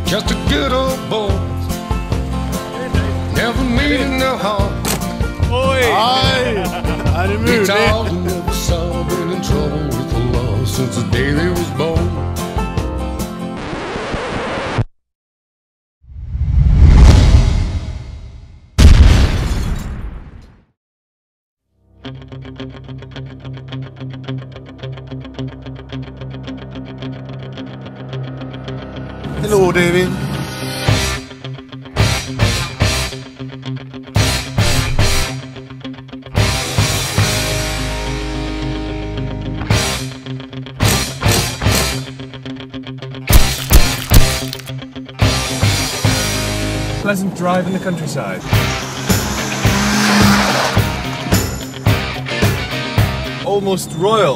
just a good old boy. Never meaning no harm. Oi! He taught and never saw, been in trouble with the law since the day they was born. Hello, David. Pleasant drive in the countryside. Almost royal.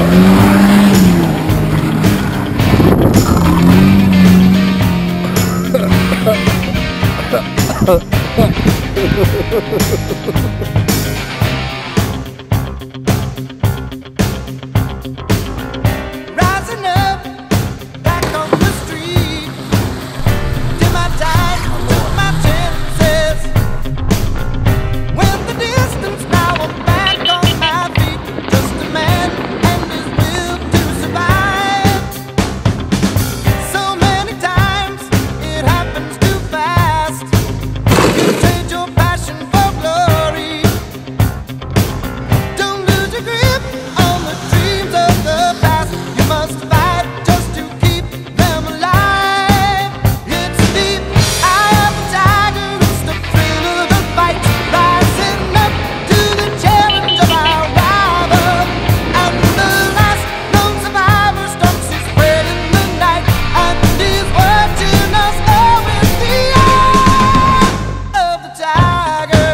Rising up, back on the street. Did my time, took my chances. Went the distance, now I'm back on my feet. Just a man and his will to survive. So many times it happens too fast. You trade your passion for glory. Don't lose your grip on the dreams of the past. You must fight just to keep them alive. It's deep eye of the tiger, it's the thrill of the fight. Rising up to the challenge of our rival. And the last known survivor stalks his spread in the night. And he's watching us all with the eye of the tiger.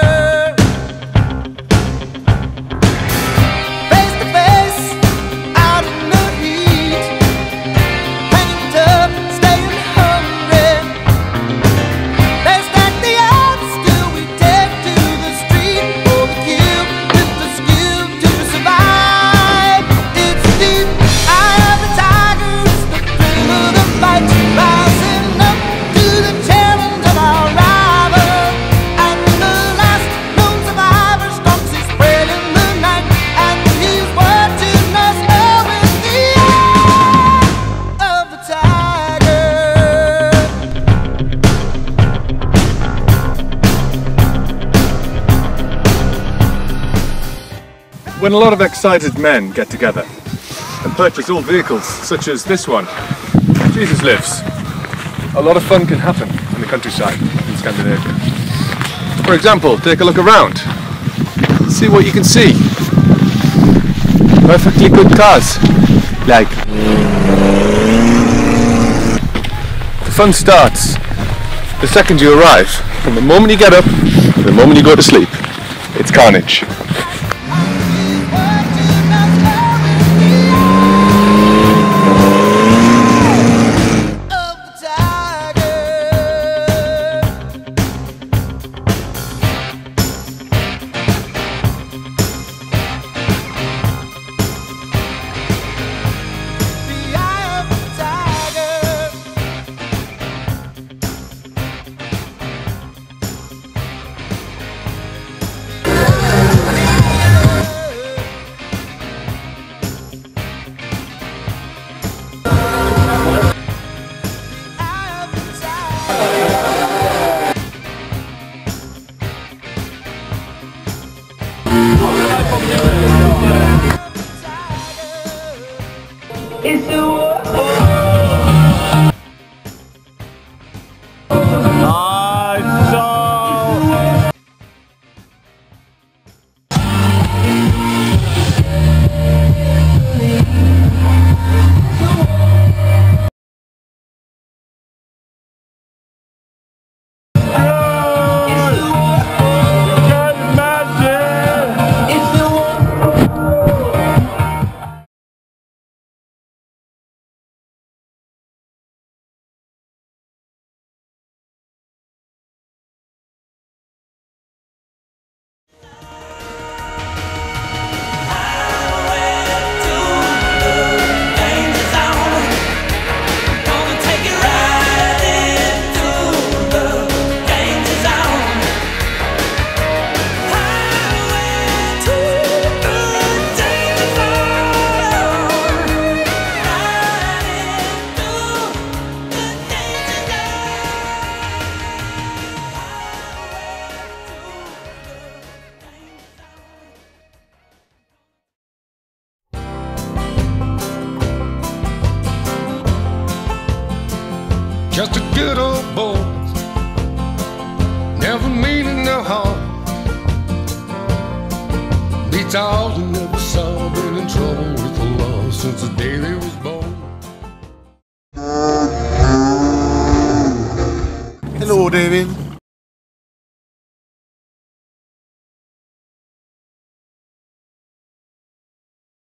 Face to face, out in the heat, hanging tough, staying hungry. They stack the odds, still we take to the street for the kill, with the skill to survive. It's deep eye of the tiger, it's the thrill of the fight. Rising up to the challenge of our rival. And the last known survivor stalks his spread in the night. And he's watching us all with the eye of the tiger. When a lot of excited men get together and purchase old vehicles such as this one, Jesus lives, a lot of fun can happen in the countryside in Scandinavia. For example, take a look around. See what you can see. Perfectly good cars. Like, the fun starts the second you arrive. From the moment you get up to the moment you go to sleep. It's carnage. Of the tiger. The eye of the tiger. just a good old boy, never meaning no harm. Beats all who never saw, been in trouble with the law since the day they was born. Hello, David.